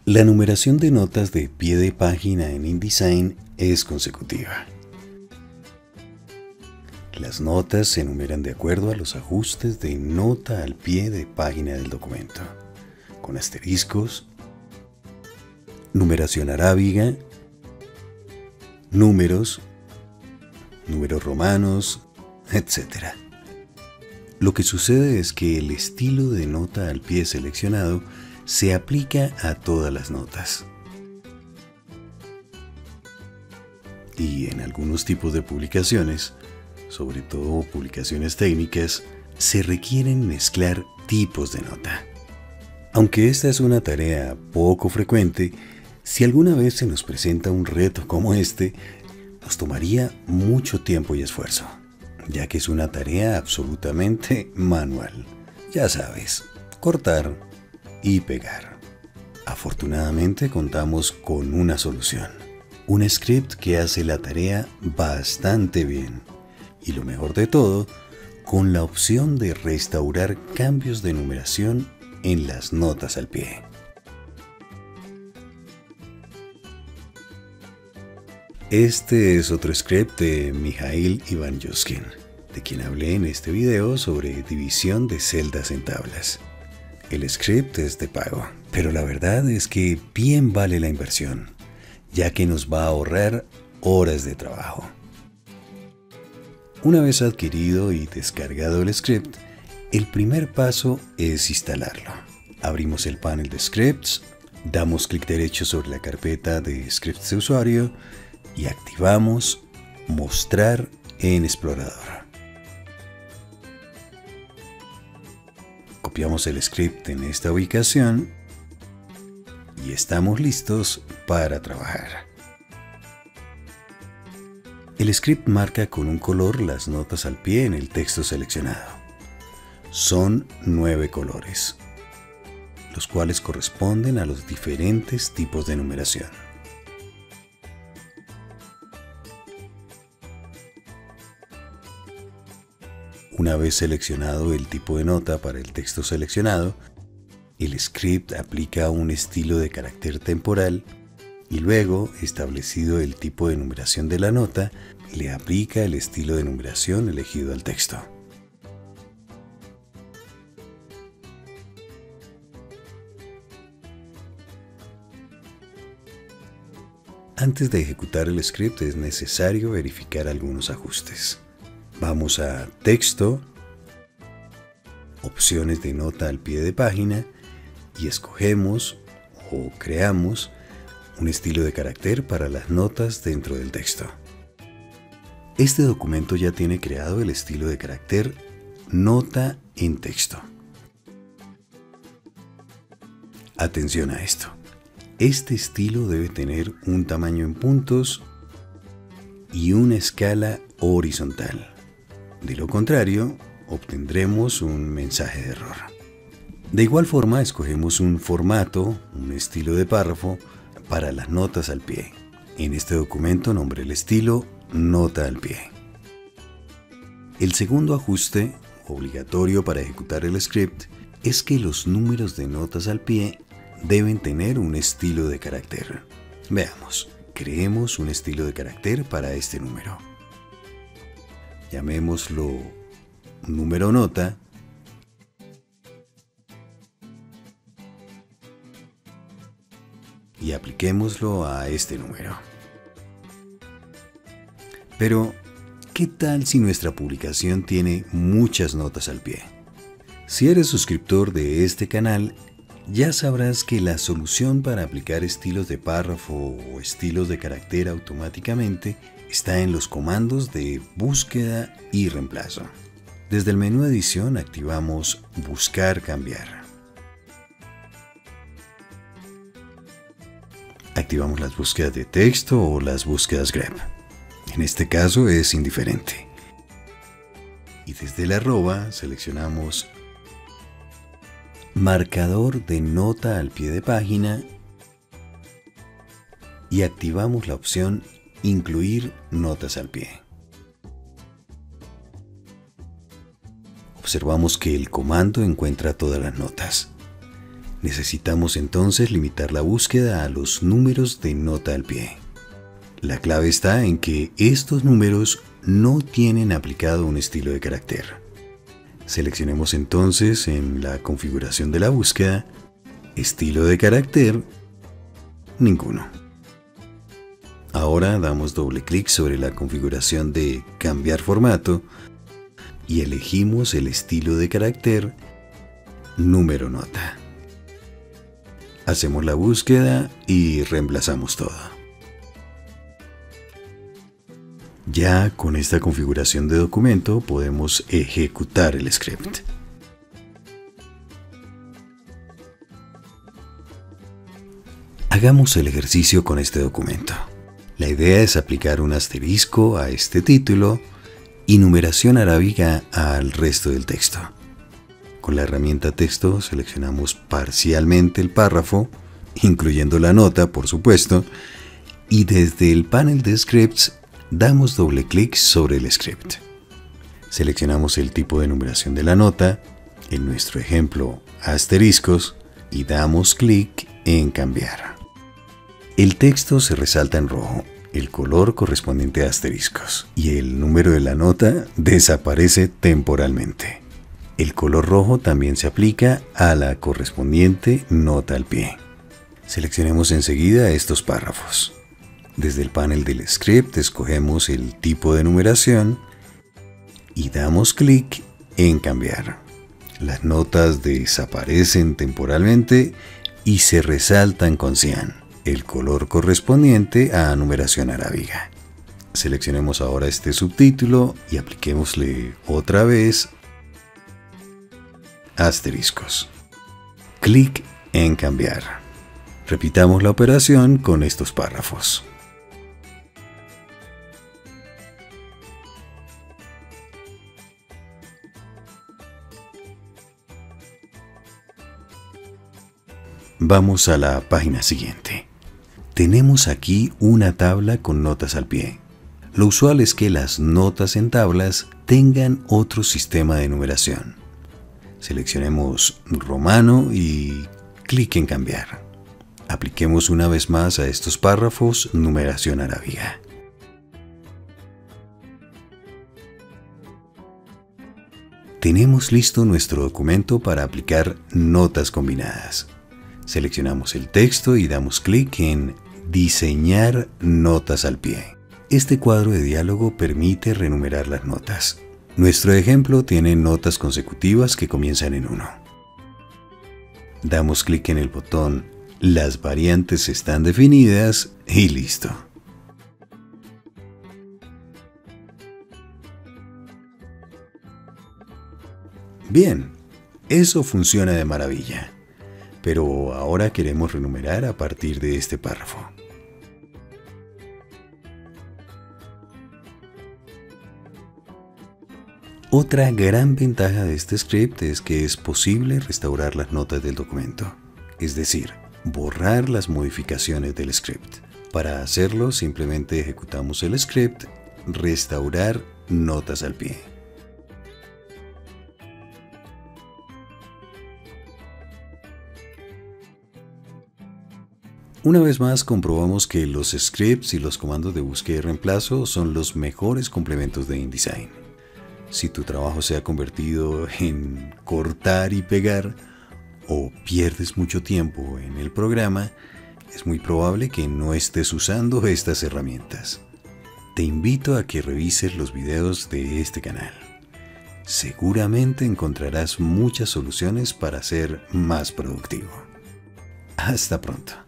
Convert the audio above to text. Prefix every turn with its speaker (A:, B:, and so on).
A: La numeración de notas de pie de página en InDesign es consecutiva. Las notas se enumeran de acuerdo a los ajustes de nota al pie de página del documento, con asteriscos, numeración arábiga, números romanos, etc. Lo que sucede es que el estilo de nota al pie seleccionado se aplica a todas las notas. Y en algunos tipos de publicaciones, sobre todo publicaciones técnicas, se requieren mezclar tipos de nota. Aunque esta es una tarea poco frecuente, si alguna vez se nos presenta un reto como este, nos tomaría mucho tiempo y esfuerzo, ya que es una tarea absolutamente manual. Ya sabes, cortar y pegar. Afortunadamente contamos con una solución, un script que hace la tarea bastante bien. Y lo mejor de todo, con la opción de restaurar cambios de numeración en las notas al pie. Este es otro script de Mikhail Ivanchuk, de quien hablé en este video sobre división de celdas en tablas. El script es de pago, pero la verdad es que bien vale la inversión, ya que nos va a ahorrar horas de trabajo. Una vez adquirido y descargado el script, el primer paso es instalarlo. Abrimos el panel de scripts, damos clic derecho sobre la carpeta de scripts de usuario y activamos Mostrar en Explorador. Copiamos el script en esta ubicación y estamos listos para trabajar. El script marca con un color las notas al pie en el texto seleccionado. Son 9 colores, los cuales corresponden a los diferentes tipos de numeración. Una vez seleccionado el tipo de nota para el texto seleccionado, el script aplica un estilo de carácter temporal y luego, establecido el tipo de numeración de la nota, le aplica el estilo de numeración elegido al texto. Antes de ejecutar el script es necesario verificar algunos ajustes. Vamos a Texto, Opciones de nota al pie de página y escogemos o creamos un estilo de carácter para las notas dentro del texto. Este documento ya tiene creado el estilo de carácter Nota en texto. Atención a esto. Este estilo debe tener un tamaño en puntos y una escala horizontal. De lo contrario, obtendremos un mensaje de error. De igual forma, escogemos un formato, un estilo de párrafo, para las notas al pie. En este documento nombré el estilo Nota al pie. El segundo ajuste, obligatorio para ejecutar el script, es que los números de notas al pie deben tener un estilo de carácter. Veamos, creemos un estilo de carácter para este número. Llamémoslo número nota y apliquémoslo a este número. Pero, ¿qué tal si nuestra publicación tiene muchas notas al pie? Si eres suscriptor de este canal, ya sabrás que la solución para aplicar estilos de párrafo o estilos de carácter automáticamente está en los comandos de búsqueda y reemplazo. Desde el menú Edición activamos Buscar cambiar. Activamos las búsquedas de texto o las búsquedas grep. En este caso es indiferente. Y desde el arroba seleccionamos Marcador de nota al pie de página y activamos la opción Incluir notas al pie. Observamos que el comando encuentra todas las notas. Necesitamos entonces limitar la búsqueda a los números de nota al pie. La clave está en que estos números no tienen aplicado un estilo de carácter. Seleccionemos entonces en la configuración de la búsqueda, estilo de carácter, ninguno. Ahora damos doble clic sobre la configuración de cambiar formato y elegimos el estilo de carácter número nota. Hacemos la búsqueda y reemplazamos todo. Ya con esta configuración de documento podemos ejecutar el script. Hagamos el ejercicio con este documento. La idea es aplicar un asterisco a este título y numeración arábiga al resto del texto. Con la herramienta texto seleccionamos parcialmente el párrafo, incluyendo la nota, por supuesto, y desde el panel de scripts damos doble clic sobre el script. Seleccionamos el tipo de numeración de la nota, en nuestro ejemplo asteriscos, y damos clic en cambiar. El texto se resalta en rojo, el color correspondiente a asteriscos, y el número de la nota desaparece temporalmente. El color rojo también se aplica a la correspondiente nota al pie. Seleccionemos enseguida estos párrafos. Desde el panel del script escogemos el tipo de numeración y damos clic en cambiar. Las notas desaparecen temporalmente y se resaltan con cian, el color correspondiente a numeración arábiga. Seleccionemos ahora este subtítulo y apliquémosle otra vez asteriscos. Clic en cambiar. Repitamos la operación con estos párrafos. Vamos a la página siguiente. Tenemos aquí una tabla con notas al pie. Lo usual es que las notas en tablas tengan otro sistema de numeración. Seleccionemos romano y clic en cambiar. Apliquemos una vez más a estos párrafos numeración arábiga. Tenemos listo nuestro documento para aplicar notas combinadas. Seleccionamos el texto y damos clic en diseñar notas al pie. Este cuadro de diálogo permite renumerar las notas. Nuestro ejemplo tiene notas consecutivas que comienzan en 1. Damos clic en el botón Las variantes están definidas y listo. Bien, eso funciona de maravilla. Pero ahora queremos renumerar a partir de este párrafo. Otra gran ventaja de este script es que es posible restaurar las notas del documento, es decir, borrar las modificaciones del script. Para hacerlo, simplemente ejecutamos el script restaurar notas al pie. Una vez más comprobamos que los scripts y los comandos de búsqueda y reemplazo son los mejores complementos de InDesign. Si tu trabajo se ha convertido en cortar y pegar o pierdes mucho tiempo en el programa, es muy probable que no estés usando estas herramientas. Te invito a que revises los videos de este canal. Seguramente encontrarás muchas soluciones para ser más productivo. Hasta pronto.